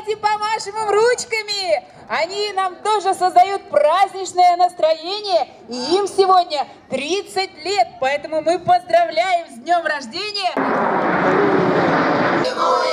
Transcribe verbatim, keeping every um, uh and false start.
Давайте помашем им ручками. Они нам тоже создают праздничное настроение. И им сегодня тридцать лет. Поэтому мы поздравляем с днем рождения.